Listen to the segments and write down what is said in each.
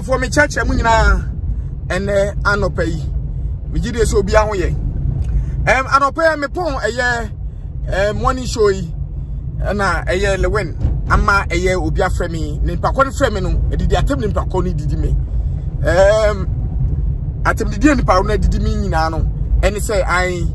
for me church mu nyina ene anopa yi me gide so bia ho ye anopa me pon eye morning show yi na eye Lilwin ama eye obi afre me ne mpakọ ne frɛ me no edidi atem ne mpakọ ne didi me atem didi ne mpakọ ne didi me nyina no ene say ai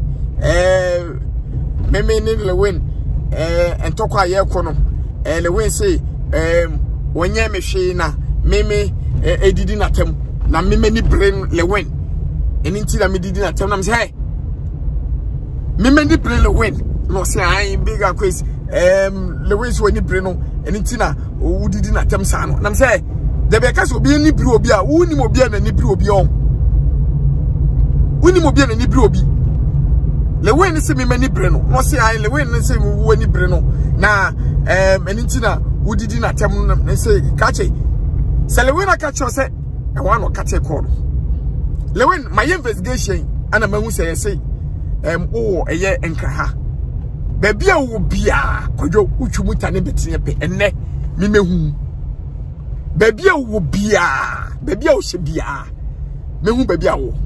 me ne Lilwin entokwa ye kɔ no Lilwin say wonye me hwe na me edidi na tem na me ni brain Lilwin eni nti na me didi na tem na me say hey me ni brain Lilwin no say I bigger quiz Lilwin so ni brain no eni nti na o didi na tem sa no na me say de be ka so obi ni bri obi a woni mo obi na ni bri obi on woni mo obi na ni bri obi Lilwin say me ni brain no say I Lilwin say wo ni brain no na eni nti na wo didi na tem na say ka che Lilwin aka che say e wan no ka che call Lilwin my investigation ana mahu say say eye enka ha baby a wo bia kodwo utwumu tane betie pe enne me mehu baby a wo bia baby a wo hye bia mehu baby a wo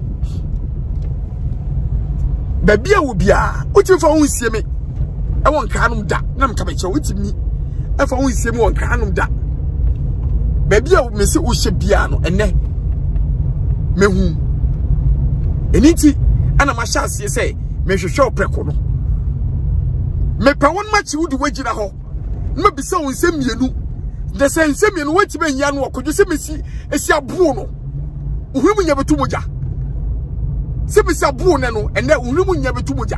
baby a wo bia uti fa hu sie me e won ka anum da na mka be che uti mi e fa hu sie me won ka anum da baby a me se wo hye bia no enne mehu eniti ana ma sha sie say me hwehwe opreko no me pa won ma chi wudi wagina ho ma bisa won se mienu de se nse mienu wati be nya no okojo se mesi esi abuo no uhuru nya betu moja se mesi abuo ne no ene uhuru nya betu moja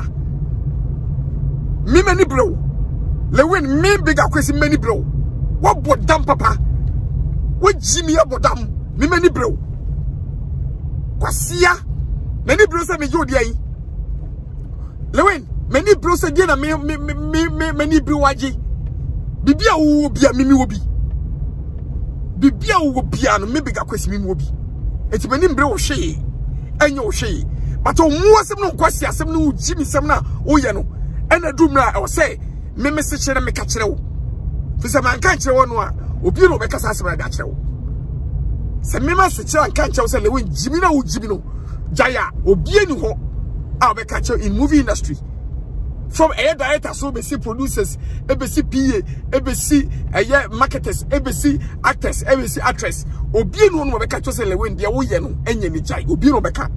mi mani bro Lilwin mi biga kwesi mani bro wo bodam papa wo jimi abodam mi mani bro kwasia mani bro se me jodi ayi Lilwin many bros again na many bro waji bibia wo bia mimi wo bi bibia wo bia no me biga kwesi mimi wo bi eti many bro wo hwe enye wo hwe but o mu asem no kwasi asem no jimi sem na wo ye no ena dumra o say me se kire me ka kire wo fi se man kan kire wo no a obi no be kasa asem na ga kire wo se me ma se kire kan kire wo se Lilwin jimi na wo jimi no jaya obi ani ho a be ka kire in movie industry from air director so be see producers be see PA be see marketers be see actors be see actress obi no no be ka to say Lilwin dia wo ye no enye ni jai obi no be ka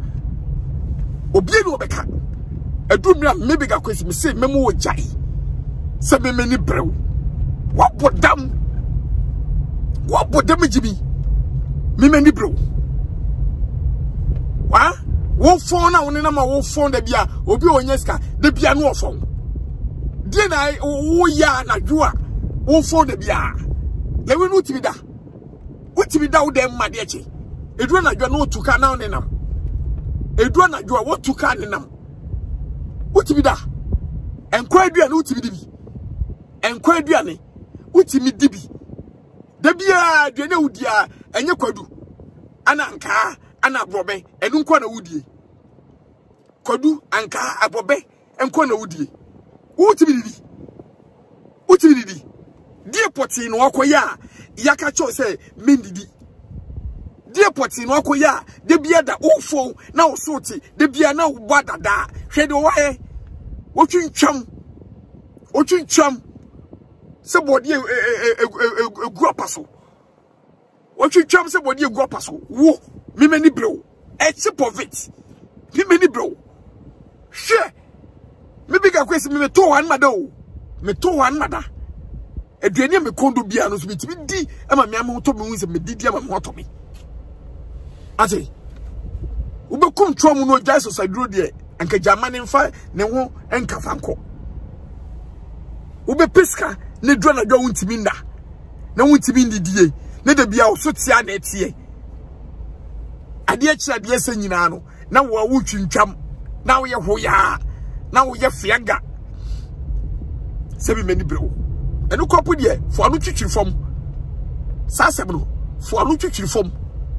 edumra me be ga kwesi me say memo wo jai se me ni brew wa bodam jibi me ni brew wa wo phone na woni na ma wo phone da bia obi onyeska da bia no phone die na wo ya na dwoa wo phone da bia Lilwin utimi da wo dem ma de echi edua na dwoa no tuka na woni nam edua na dwoa wo tuka ne nam utimi da enkwa edua na utimi di bi enkwa edua ne utimi di bi da bia de na wudia enye kwadu ana nka ana abobe enu nkwa na wudie kwadu anka abobe enko na wudie utimi didi die poti no akoya yaka cho say mendidi die poti no akoya de bia da ofo na osoti de bia na wo dada hwede wo he otwintwam se body egu apaso otwintwam se body egu apaso wo me many bro a chip of it me many bro she me biga kwesi me to one mada aduane me kondo bia no so bitimi di ama me am to me hu se me didi ama me to me ati ube kontrol mu no jai so sadro de anka jamani mfa ne ho enka fanko ube peska ne dro na dwa wuntimi nda na wuntimi ndidie ne da bia so tia na etie ade akira de ese nyina no na wo wutwintwam na wo ye hoya na wo ye fianga sebi mani bro enu kopu de fo anu twitwiri fom sa sem no fo anu twitwiri fom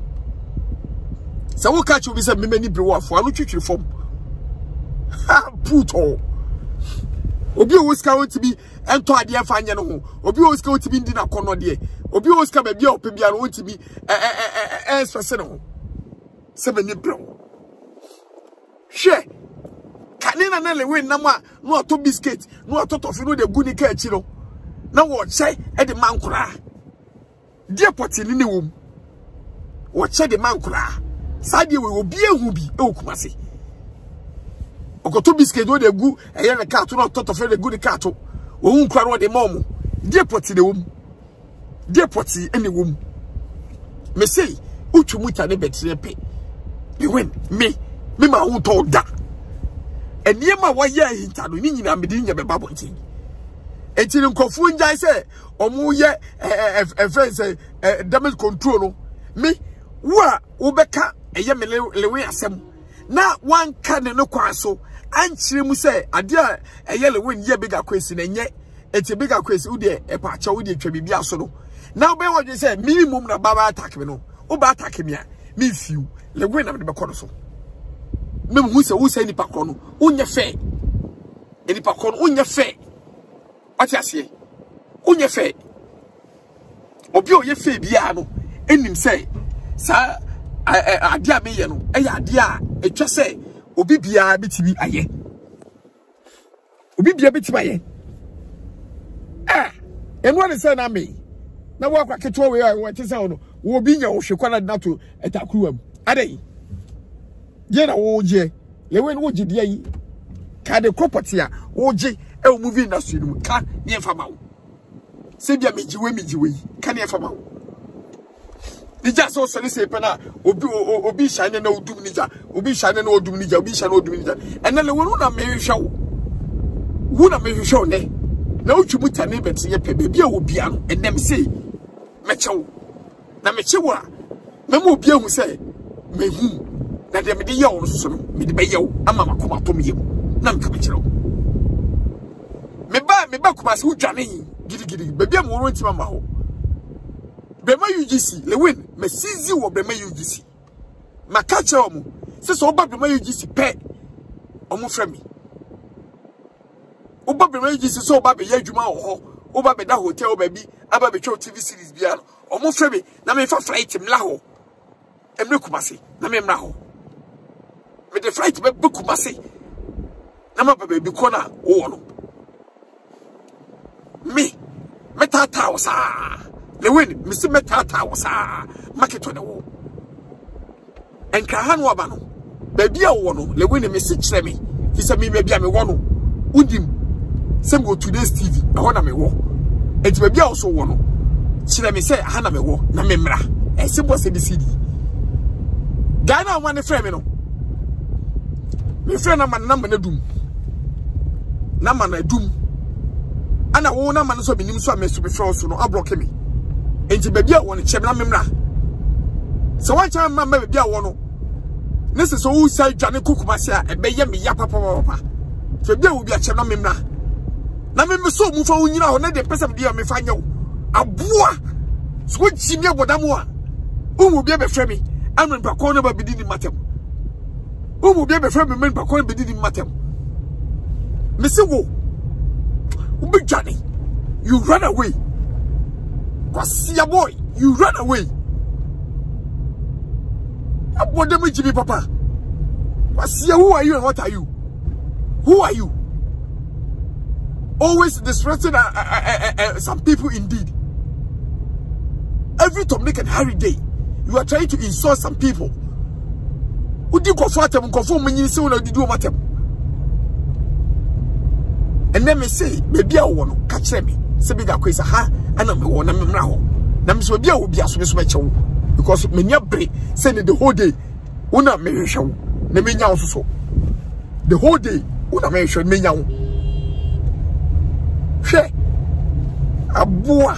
sa wo ka chu bi se mani bro fo anu twitwiri fom ha puto obi o ska want to be ento ade afanye no ho obi oska otibi ndi na kono de obi oska ba bia opebia no otibi espese no se be ni bro hwe kanina na Lilwin na ma no ato biscuit no ato tofi no de guni ka achi no na wo che e de mankura de poti ni wom wo che de mankura sade we obi ehu bi e okumase okoto biscuit do de gu eye na ka to no ato tofi de guni ka to wo hu nkura no de momo de poti de wom de poti ene wom me sei utwu ta ne betre pe Lilwin me ma wo to da eniema wa ye hinta no ni nyina mede nya beba bontin etiri nkofu njai se omu ye friends damage control no me wo beka eye me Lilwin asem na wan ka ne no kwa so anchire mu se ade a eye Lilwin ye bigger kwesi na nye eti bigger kwesi wo de epa cha wo de twa bibia so no na wo be wo se minimum na baba attack me no wo ba attack me a me fiu Lilwin na me be kono so me mu se wo se ni pakro no unye fe eni pakro no unye fe ati ase unye fe obi o ye fe bia no enim se sa ade a me ye no e ya ade a etwa se obi bia betibi aye obi bia betibi aye enu ani se na me na wo akwa keto we wo ti se no wo bi nya wo hwekwa na to etakruwam adai ye na woje Lilwin woje dia yi ka de property a woje e o movie industry no ka ne fama wo se bia mejiwe ka ne fama wo nija so sele se pe na obi shane na odum nija obi shane na odum nija ena Lilwin na mehwehwe wo na mehwehwe ne na otwu ta ne beti ye pe bia wo bia no enem se mechewo na mechewo a memo obi ahu se mehu na de me de yawo so no me de be yawo ama makoma to me yem na me ka kire me ba kuma se udwane gidi be bia mo ro ntima ma ho be ma UGC Lilwin me sizi wo be ma UGC ma ka kire omo se so ba be ma UGC pe omo fra mi oba be ma UGC so ba be ya adwuma ho oba be da hotel ba bi aba be twa TV series bia no omo fra mi na me fa flight mla ho emre kuma se na me mra ho me the flight be kumase na ma baba bi kona wo no me tata wo sa Lilwin me se me tata wo sa market no wo enka han wo ba no ba bia wo no Lilwin me se kire me fi se me bia me wo no udim sem go today's TV e ho na me wo enti ba bia wo so wo no kire me se ha na me wo na me mra e se bo se di CD Ghana one frame me no me friend na man na dum na man na dum ana wo na man so benim so ameso be frɛ so no ablock me enti ba bia wo no kyem na memra so wan kyem ma ba bia wo no ne se so wo sai dwane kukumase a ebe ye me ya papa so bia wo bia kyem na memra na me so mu fa wo nyina ho na de pesa bia me fa nyawo aboa so jimi abodamo a wo bia be frɛ me amen ba ko no ba bidi ni matem Umu be friend me men bakon be didi matem. Me say wo. Ubi Johnny. You run away. Kwasia boy, you run away. Abode me jibi papa. Kwasia, who are you and what are you? Who are you? Always disrespecting some people indeed. Every Tom, Dick and Harry day, you are trying to insult some people. Udi ko fatem ko fo munyi se wona didu matem and then me say baby a wo no ka kire me se bi ga kwesa ha ana me wo na me mra ho na me so baby a wo bia so me so me chewo because me nya bre say the whole day una me hwehwe na me nya wo so the whole day una me hwehwe me nya wo hwe aboa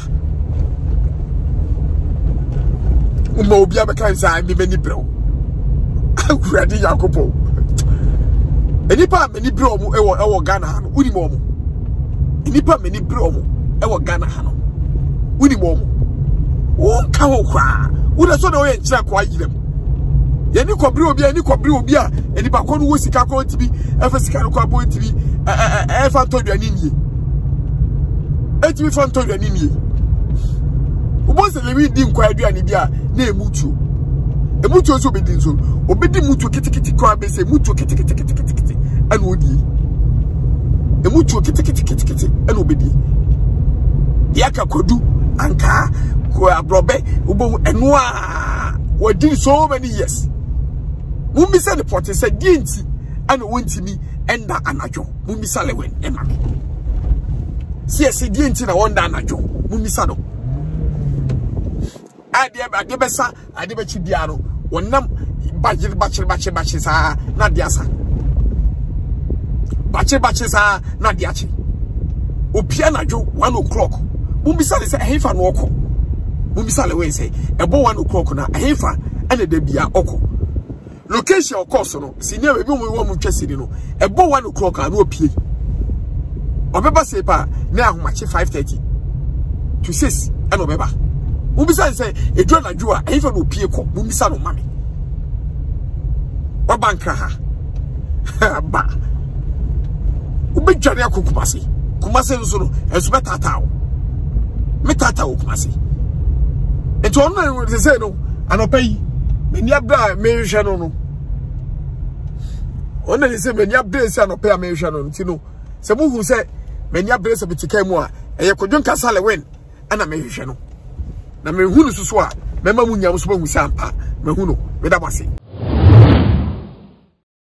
uma obi abeka nsa me beni bro Ready Yakopo. Enipa many bromo ewo Ghana hano. Uni momo. Enipa many bromo ewo Ghana hano. Uni momo. O kawo kwa. Una so na oye nchira kwa yirem. Yeni kwa bri obi a enipa ko no wo sika ko tibi efa sika ko abo tibi efa to duani nie. eti mi fa nto dwani nie ubo se Lilwin di nkwa aduane bia na emutu so obedi nso obedi mutu kitikiti kwa be se mutu kitikiti anu odi emutu kitikiti anu obedi yaka kodu anka ko abrobe ubo enu a wadi so many years mumbi se the pot se dienti anu wontimi enda anajo mumbi sa Lilwin ema si dienti na wonda anajo mumbi sa do ade besa ade be chibia no wonnam bachir sa na diasa bachir sa na diachi opia najo 1 o'clock mumbisa le say ehefa no okọ mumbisa le we say ebo 1 o'clock na ehefa ene da bia okọ location okọ no senior we bi mu wo mu twasiri no ebo 1 o'clock na opie obeba say pa na ahomache 5:30 to 6 ene obeba mumbisa le say edwo najo a ehefa no opie kọ mumbisa no mame wabanka ha ba ubejare akokumase kumase nso no esu betatawo metata okumase eto ono no say no anopai meni abra mehwe no ono ne say meni abra say anopai mehwe no ntino se muhu say meni abra say bitika mu a eye kodwon kasa Lilwin ana mehwe no na mehu no susu a mema munyam so bahu sampa mehu no meda base